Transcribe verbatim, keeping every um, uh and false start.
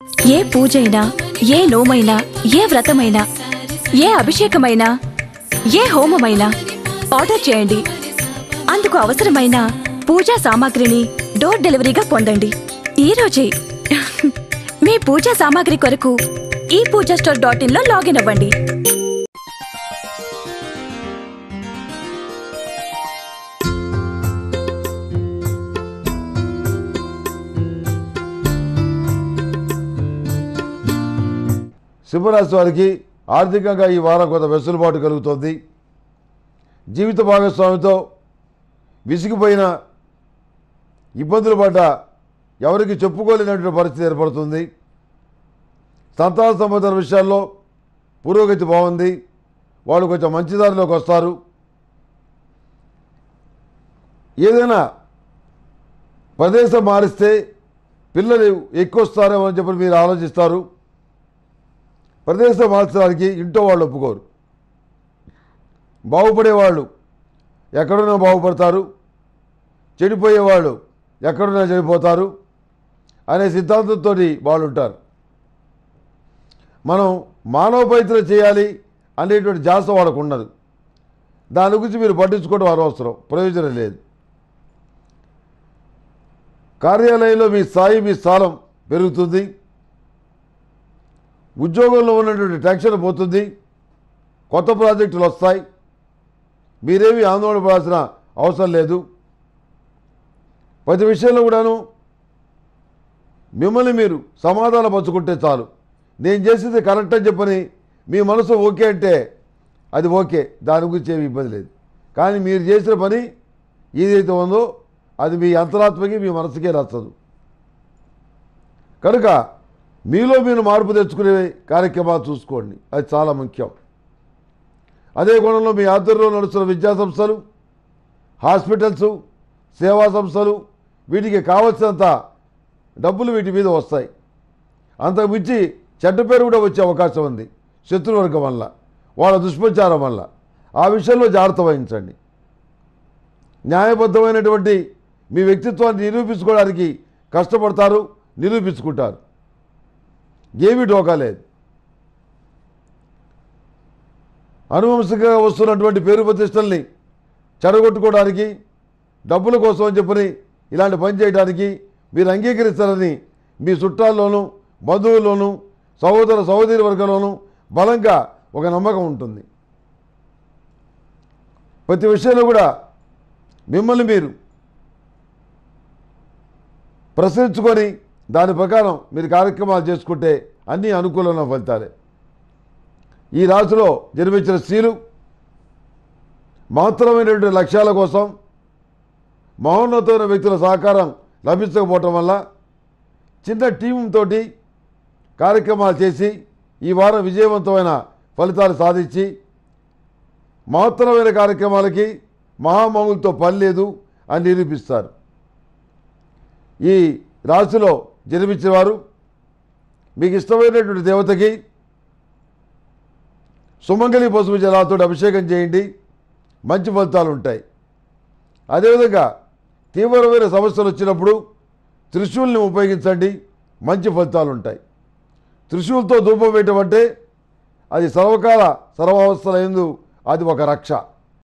ఏ పూజైనా ఏ నోమైనా ఏ వ్రతమైనా ఏ అభిషేకమైనా ఏ హోమమైనా ఆర్డర్ చేయండి. అందుకు అవసరమైన పూజా సామాగ్రిని డోర్ డెలివరీగా పొందండి ఈ రోజే. మీ పూజా సామాగ్రి కొరకు ఈ పూజా స్టోర్ డాట్ ఇన్ లో లాగిన్ అవ్వండి. సింహరాశి వారికి ఆర్థికంగా ఈ వారం కొంత వెసులుబాటు కలుగుతుంది. జీవిత భాగస్వామితో విసిగిపోయిన ఇబ్బందులు పడ్డ ఎవరికి చెప్పుకోలేనటువంటి పరిస్థితి ఏర్పడుతుంది. సంతాన సంబంధ విషయాల్లో పురోగతి బాగుంది. వాళ్ళు కొంచెం మంచి దారిలోకి వస్తారు. ఏదైనా ప్రదేశం మారిస్తే పిల్లలు ఎక్కువ వస్తారేమో అని చెప్పి మీరు ఆలోచిస్తారు. ప్రదేశం మార్చడానికి ఇంట్లో వాళ్ళు ఒప్పుకోరు. బాగుపడేవాళ్ళు ఎక్కడున్నా బాగుపడతారు, చెడిపోయేవాళ్ళు ఎక్కడున్నా చెడిపోతారు అనే సిద్ధాంతంతో వాళ్ళు ఉంటారు. మనం మానవపైత్ర చేయాలి అనేటువంటి జాస వాళ్ళకు ఉండదు. దాని గురించి మీరు పట్టించుకోవడం అనవసరం, ప్రయోజనం లేదు. కార్యాలయంలో మీ స్థాయి మీ స్థానం పెరుగుతుంది. ఉద్యోగంలో ఉన్నటువంటి టెన్షన్ పోతుంది. కొత్త ప్రాజెక్టులు వస్తాయి. మీరేమీ ఆందోళన పడాల్సిన అవసరం లేదు. ప్రతి విషయంలో కూడాను మిమ్మల్ని మీరు సమాధానం పంచుకుంటే చాలు. నేను చేసేది కరెక్ట్ అని చెప్పని మీ మనసు ఓకే అంటే అది ఓకే, దాని గురించి ఏమి ఇబ్బంది లేదు. కానీ మీరు చేసిన పని ఏదైతే ఉందో అది మీ అంతరాత్మకి మీ మనసుకే నచ్చదు. కనుక మీలో మీరు మార్పు తెచ్చుకునే కార్యక్రమాలు చూసుకోండి, అది చాలా ముఖ్యం. అదే కోణంలో మీ ఆధ్వర్యంలో నడుస్తున్న విద్యా సంస్థలు, హాస్పిటల్స్, సేవా సంస్థలు వీటికి కావలసినంత డబ్బులు వీటి మీద వస్తాయి. అంతకు మించి చెడ్డ పేరు కూడా వచ్చే అవకాశం ఉంది శత్రువర్గం వల్ల, వాళ్ళ దుష్ప్రచారం వల్ల. ఆ విషయంలో జాగ్రత్త వహించండి. న్యాయబద్ధమైనటువంటి మీ వ్యక్తిత్వాన్ని నిరూపించుకోవడానికి కష్టపడతారు, నిరూపించుకుంటారు. ఏమీ డోకా లేదు. అనువంశికంగా వస్తున్నటువంటి పేరు ప్రతిష్టల్ని చెడగొట్టుకోవడానికి, డబ్బుల కోసం అని చెప్పని ఇలాంటి పని చేయడానికి మీరు అంగీకరిస్తారని మీ చుట్టాల్లోనూ బంధువుల్లోనూ సహోదర సహోదరి వర్గంలోనూ బలంగా ఒక నమ్మకం ఉంటుంది. ప్రతి విషయంలో కూడా మిమ్మల్ని మీరు ప్రశ్నించుకొని దాని ప్రకారం మీరు కార్యక్రమాలు చేసుకుంటే అన్నీ అనుకూలమైన ఫలితాలే. ఈ రాశిలో జన్మించిన స్త్రీలు మహత్తరమైనటువంటి లక్ష్యాల కోసం మహోన్నతమైన వ్యక్తుల సహకారం లభించకపోవటం వల్ల చిన్న టీంతో కార్యక్రమాలు చేసి ఈ వారం విజయవంతమైన ఫలితాలు సాధించి మహత్తరమైన కార్యక్రమాలకి మహామహులతో పని లేదు అని నిరూపిస్తారు. ఈ రాశిలో జన్మించిన వారు మీకు ఇష్టమైనటువంటి దేవతకి సుమంగళి పసుపు జలాలతో అభిషేకం చేయండి, మంచి ఫలితాలు ఉంటాయి. అదేవిధంగా తీవ్రమైన సమస్యలు వచ్చినప్పుడు త్రిశూల్ని ఉపయోగించండి, మంచి ఫలితాలు ఉంటాయి. త్రిశూల్తో ధూపం వేయటం అంటే అది సర్వకాల సర్వావస్థల యందు అది ఒక రక్ష.